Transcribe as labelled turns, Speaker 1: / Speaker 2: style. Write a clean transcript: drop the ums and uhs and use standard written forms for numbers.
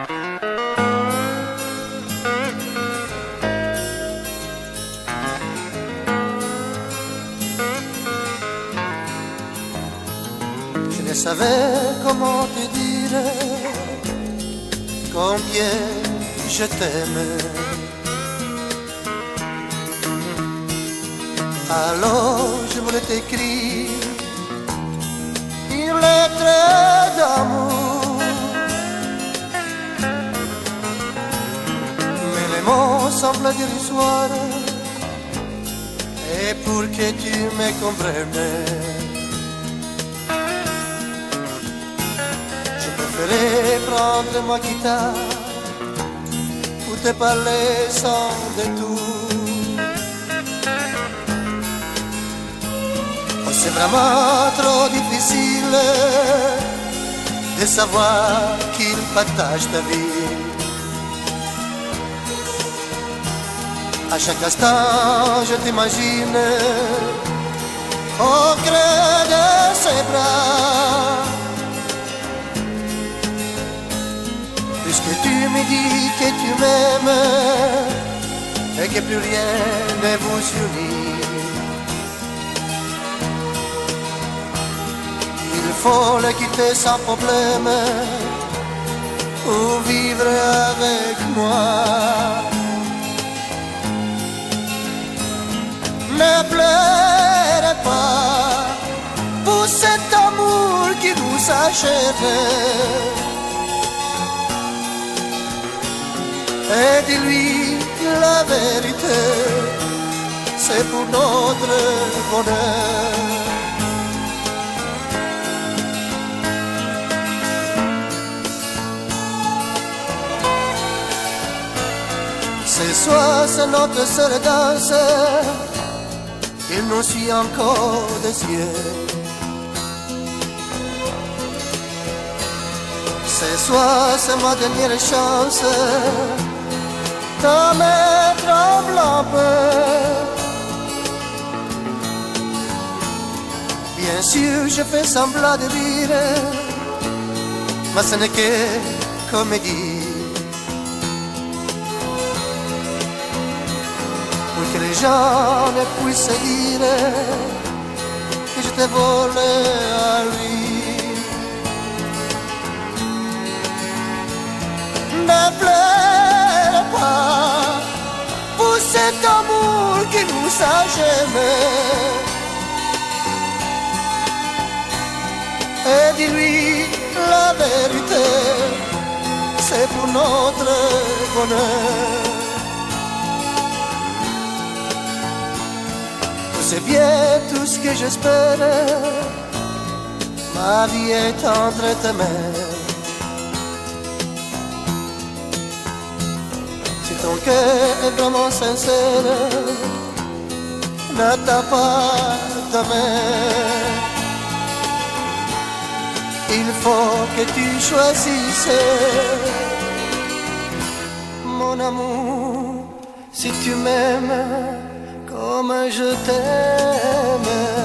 Speaker 1: Je ne savais comment te dire combien je t'aime. Alors je voulais t'écrire une lettre d'amour, mais les mots semblent dérisoires, et pour que tu me comprennes, je préférais prendre ma guitare pour te parler sans détour. C'est vraiment trop difficile de savoir qu'il partage ta vie. À chaque instant, je t'imagine au creux de ses bras. Puisque tu me dis que tu m'aimes et que plus rien ne vous unit, il faut le quitter sans problème ou vivre avec moi. Ne pleurez pas pour cet amour qui nous achève, et dis-lui la vérité, c'est pour notre bonheur. Ce soir c'est notre seule danse, il nous suit encore des yeux. Ce soir c'est ma dernière chance de mettre en blanc. Bien sûr je fais semblant de rire, mais ce n'est que comédie. Que les gens ne puissent dire que je t'ai volé à lui. Ne pleure pas pour cet amour qui nous a jamais, et dis-lui la vérité, c'est pour notre bonheur. C'est bien tout ce que j'espère, ma vie est entre tes mains. Si ton cœur est vraiment sincère, n'attends pas demain. Il faut que tu choisisses, mon amour, si tu m'aimes comme je t'aime.